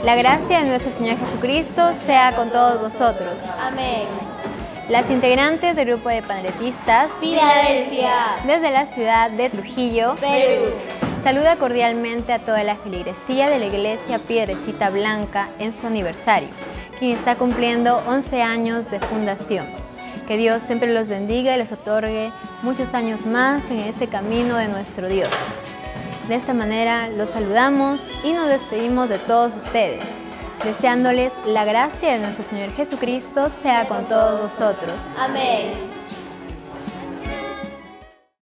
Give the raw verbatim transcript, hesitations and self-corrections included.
La gracia de nuestro Señor Jesucristo sea con todos vosotros. Amén. Las integrantes del grupo de panretistas Filadelfia, desde la ciudad de Trujillo, Perú. saluda cordialmente a toda la feligresía de la Iglesia Piedrecita Blanca en su aniversario, quien está cumpliendo once años de fundación. Que Dios siempre los bendiga y les otorgue muchos años más en ese camino de nuestro Dios. De esta manera los saludamos y nos despedimos de todos ustedes, deseándoles la gracia de nuestro Señor Jesucristo sea con todos vosotros. Amén.